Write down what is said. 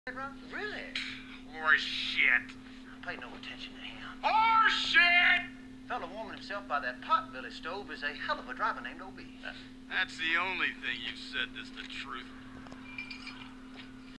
Really? Horse shit. Pay no attention to him. Horse shit! Fella warming himself by that potbelly stove is a hell of a driver named O.B. That's the only thing you've said that's the truth.